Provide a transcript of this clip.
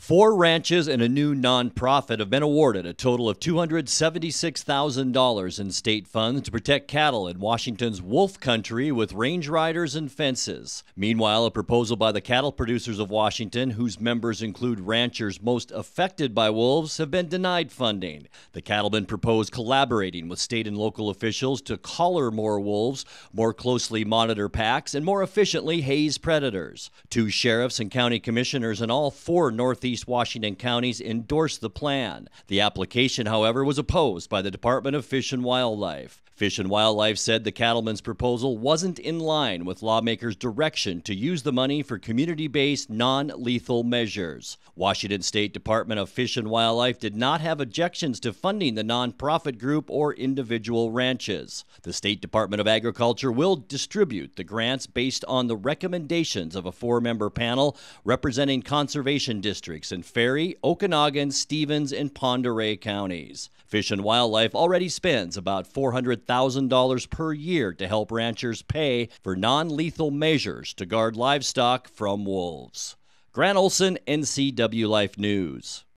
Four ranches and a new nonprofit have been awarded a total of $276,000 in state funds to protect cattle in Washington's wolf country with range riders and fences. Meanwhile, a proposal by the cattle producers of Washington, whose members include ranchers most affected by wolves, have been denied funding. The cattlemen propose collaborating with state and local officials to collar more wolves, more closely monitor packs, and more efficiently haze predators. Two sheriffs and county commissioners in all four Northeast Washington counties endorsed the plan. The application, however, was opposed by the Department of Fish and Wildlife. Fish and Wildlife said the cattlemen's proposal wasn't in line with lawmakers' direction to use the money for community-based, non-lethal measures. Washington State Department of Fish and Wildlife did not have objections to funding the nonprofit group or individual ranches. The State Department of Agriculture will distribute the grants based on the recommendations of a four-member panel representing conservation districts in Ferry, Okanogan, Stevens, and Pend Oreille counties. Fish and Wildlife already spends about $400,000 per year to help ranchers pay for non-lethal measures to guard livestock from wolves. Grant Olson, NCW Life News.